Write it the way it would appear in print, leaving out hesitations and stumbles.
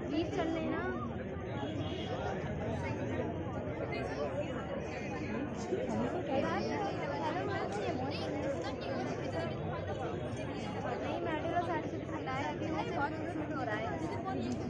बीच चल रहे ना। नहीं मैडम का साथ ठंडा है, अभी बहुत हो रहा है।